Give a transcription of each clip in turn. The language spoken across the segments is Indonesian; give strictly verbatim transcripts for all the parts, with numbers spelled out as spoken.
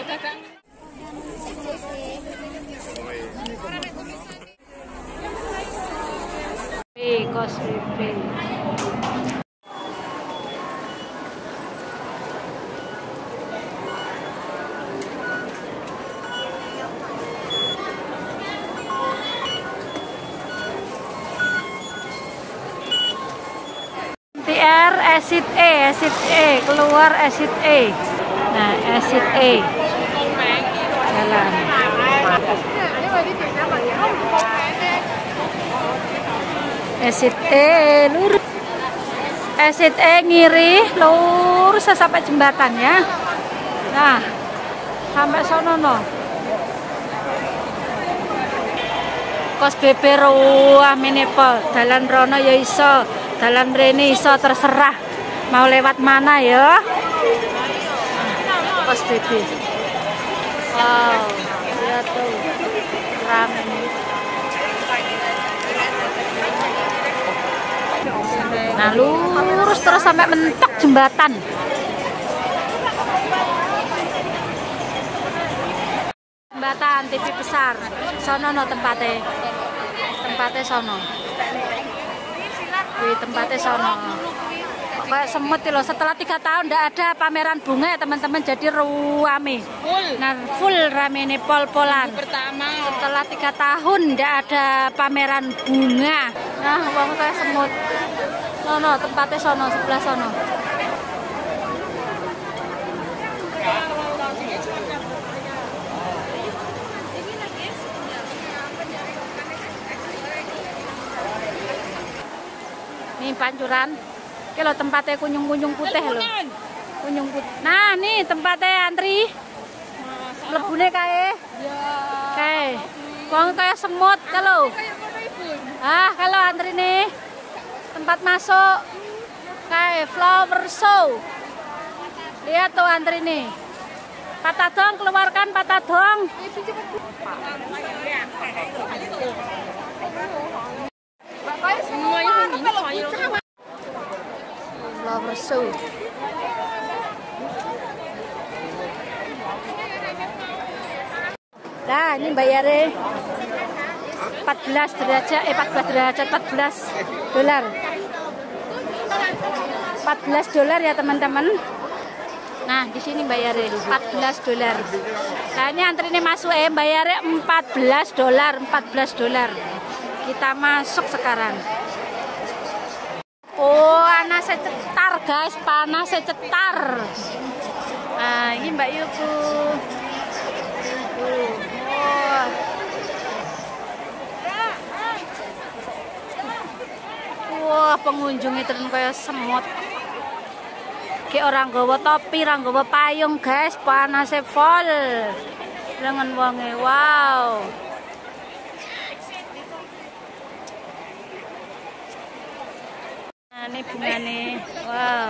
Kos B B. T R exit E, exit E, keluar exit E. Nah, exit E. Jalan. Exit E lurus. Exit E ngiri lurus sampai jembatan ya. Nah, sampai sono no. Kos B B ruamine pol. Dalan rono ya iso, dalan rene iso, terserah mau lewat mana ya. Kos B B. Wow, lihat tuh. Rame nih. Nah, lurus terus sampai mentok jembatan. Jembatan T V besar. Sono no tempatnya. Tempatnya sono. Wih, tempatnya sono. Kayak semut loh. Setelah tiga tahun tidak ada pameran bunga ya teman-teman, jadi ruame. Nah, full rame nih pol-polan. Setelah tiga tahun tidak ada pameran bunga. Nah, wong kayak semut. Sono tempatnya sono, sebelah sono. Nih pancuran. Oke lo tempatnya kunyung-kunyung putih lo. Kunyung putih. Nah, nih tempatnya antri. Lebune kae. Kae. Wong kayak semut kalau. Ah, kalau antri nih. Tempat masuk kayak flower show. Lihat tuh antri nih. Patah dong, keluarkan patah dong. Flower show. Nah, ini bayarnya empat belas derajat, eh empat belas derajat, empat belas dolar. empat belas dolar ya teman-teman. Nah, di sini bayarnya empat belas dolar. Nah, ini antrinya masuk eh bayarnya empat belas dolar, empat belas dolar. Kita masuk sekarang. Oh, panasnya cetar guys, panasnya cetar. Nah, ini Mbak Yuku. Oh. Wah, pengunjung itu kayak semut. Kayak orang gawa topi, orang gawa payung guys, panasnya full. Dengan wonge, wow. Nah, ini bunga nih, wow.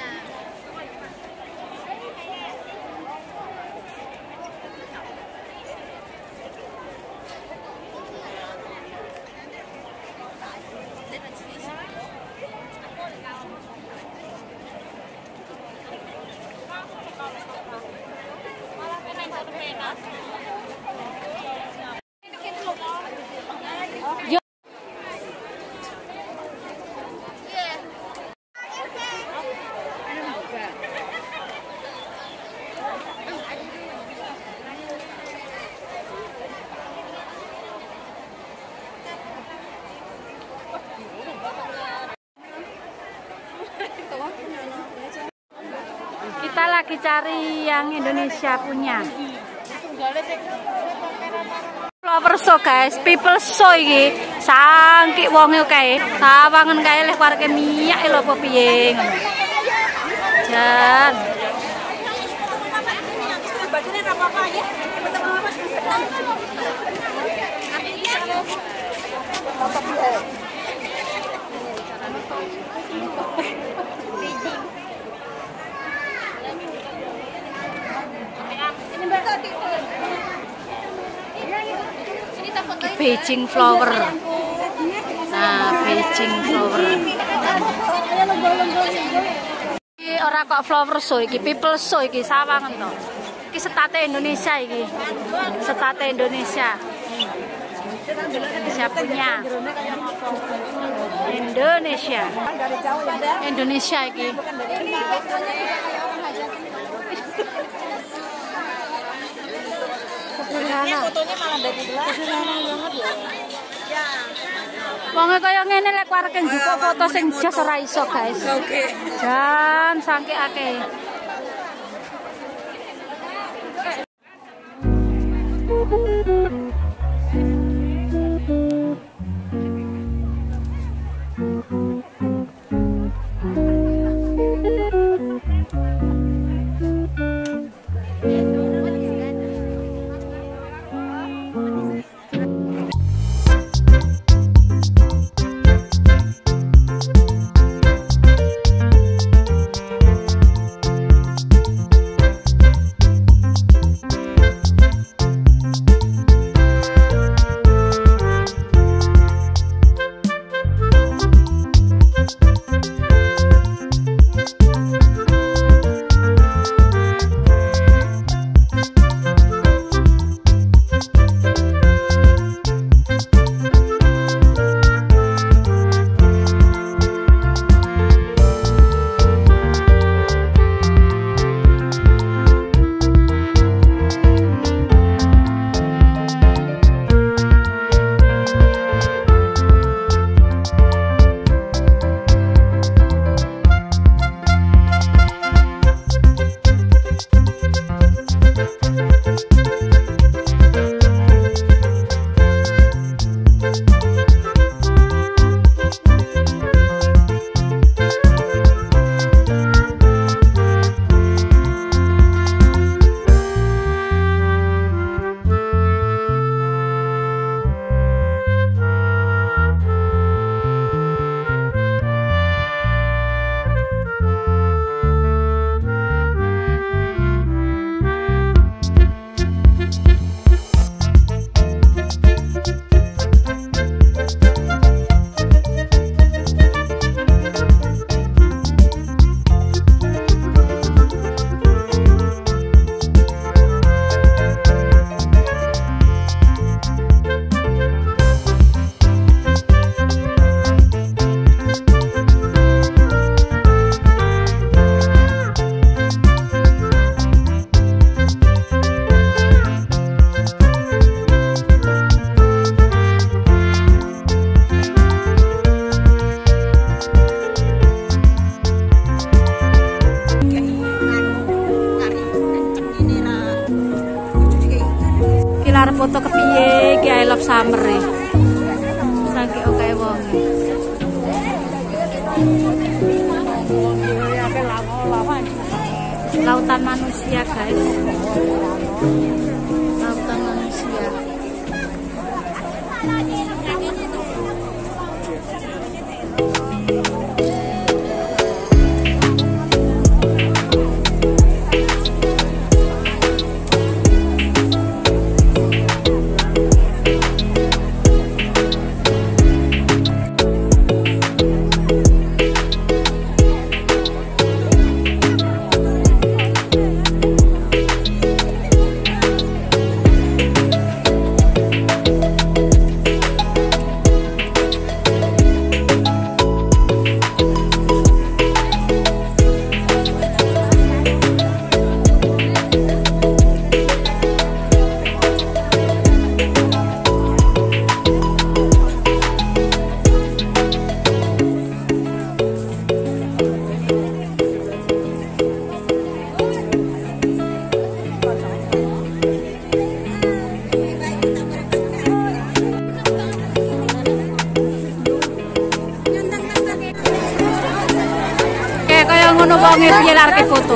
Kita lagi cari yang Indonesia punya. Flower show guys, people show iki. Sangki wonge kae. Sawangen kae leh warga minyak lho apa piye ngono. Jan. Beijing flower. Nah, Beijing flower. Ini orang kok flower show iki, people show iki sawangan to. Iki setate Indonesia iki. Setate Indonesia. Indonesia punya. Indonesia. Indonesia iki. Ini fotonya malah dari belakang. Wong kaya ngene lek arek njuko foto sing jas ora iso, guys. Oke. Jan saking akeh. Arep foto kepiye iki I love summer e. Saking oke wong. Lautan manusia, guys. Lautan manusia. Ngono wong e nyelarke foto.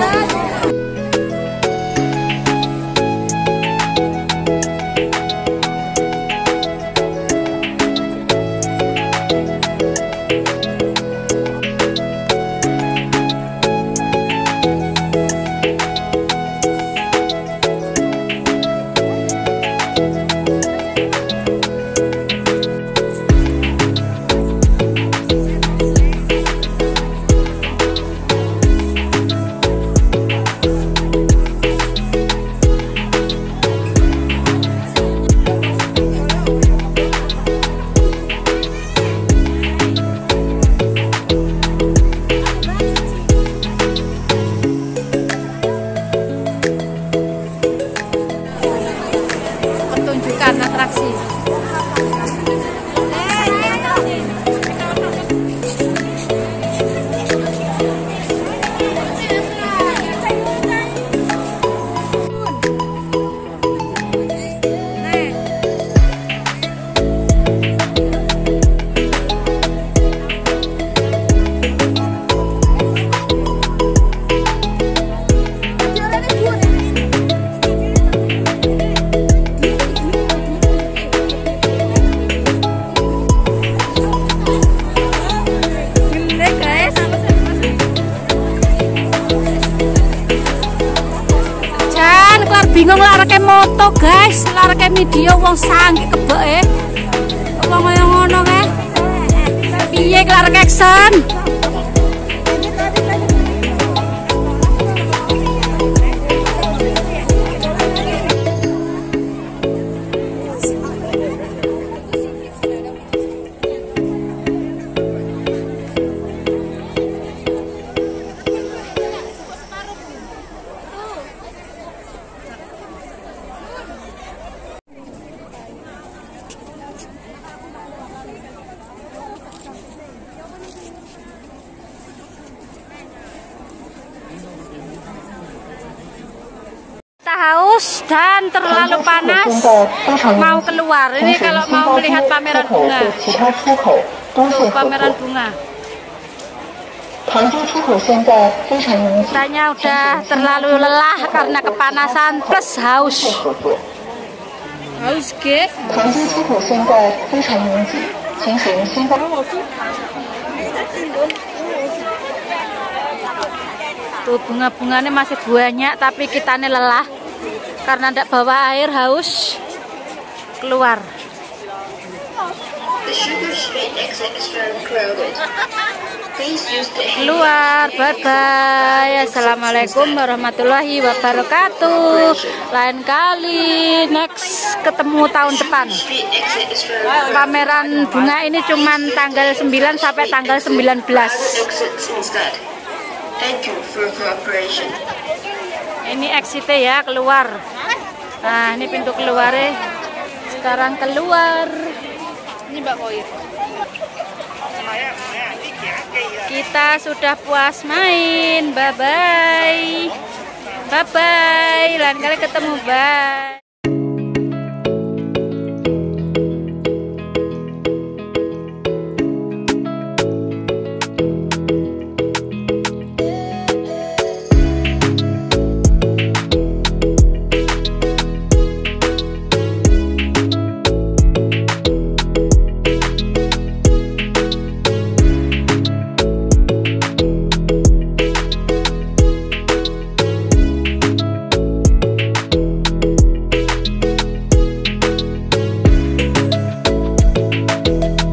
bingung larake moto guys, larake video wong sanggih kebeke. Wong kaya ngono kae. Piye larake action? Haus dan terlalu panas, mau keluar. Ini kalau mau melihat pameran bunga. Tuh, pameran bunga. Katanya udah terlalu lelah karena kepanasan plus haus. Haus guys. Tuh bunga-bunganya masih banyak, tapi kita ini lelah karena tidak bawa air, haus, keluar. Keluar, bye bye. Assalamualaikum warahmatullahi wabarakatuh. Lain kali, next ketemu tahun depan. Pameran bunga ini cuman tanggal sembilan sampai tanggal sembilan belas. Thank you for cooperation. Ini exit-nya ya, keluar. Nah, ini pintu keluarnya. Sekarang keluar. Ini Mbak Koir. Kita sudah puas main. Bye bye. Bye bye. Lain kali ketemu, bye.